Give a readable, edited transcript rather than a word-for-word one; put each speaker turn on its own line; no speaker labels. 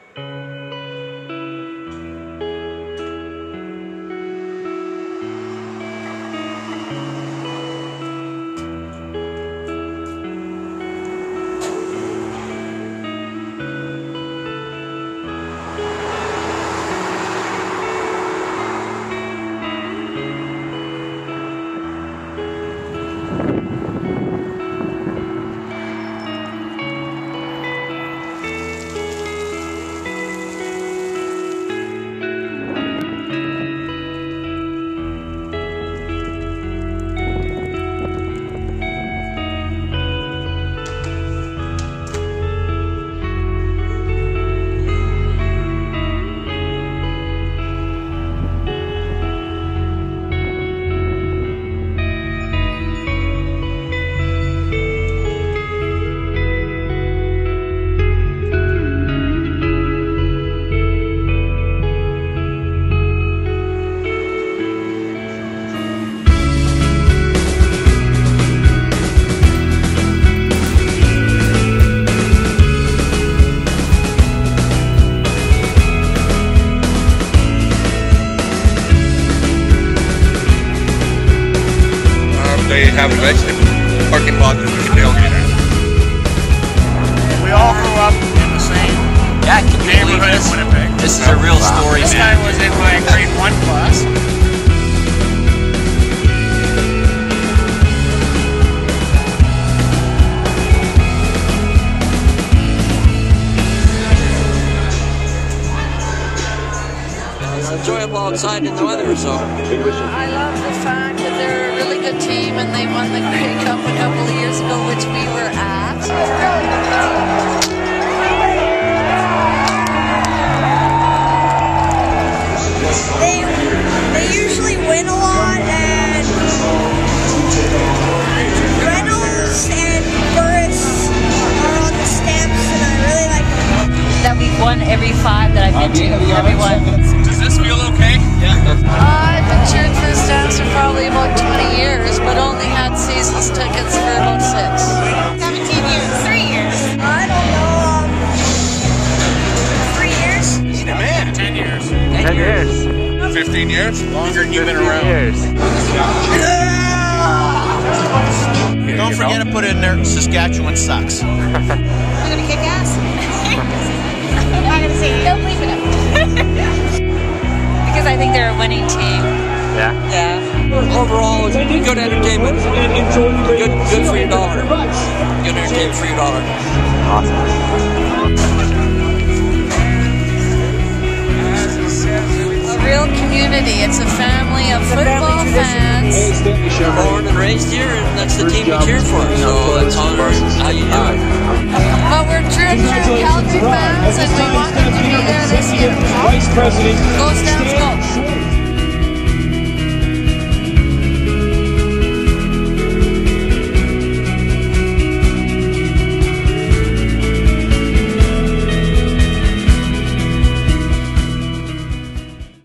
They have a vegetable parking lot that we can tailgate at.
We all grew up in the same neighborhood of Winnipeg.
This is a real story,
This
man.
guy was in my grade 1 class.
It's enjoyable outside in the weather, so.
I love the fact that they're a really good team and they won the Grey Cup a couple of years ago, which we were at.
They usually win a lot, and Reynolds and Burris are on the Stamps, and I really like them.
That we've won every 5 that I've been to, everyone.
Does this feel okay?
I've been cheering for the Stamps for probably about 20 years, but only had seasons tickets for about 6.
17 years. 3 years. I don't know. 3 years?
He's the man. 10 years.
10 years.
15 years?
Longer than you've been around.
Don't forget to put in there, Saskatchewan sucks.
I'm gonna kick ass. I'm not gonna say it. Don't believe in them.
Because I think they're a winning team.
Yeah?
Yeah.
Overall, it's good entertainment. Good for your dollar. Good entertainment for your dollar. Awesome.
A real community. It's a family of football fans.
Born and raised here, and that's the team you cheer for. So that's how you do it.
But we're true Calgary fans, and we want them to be there this year.
Vice President
Go Stampeders!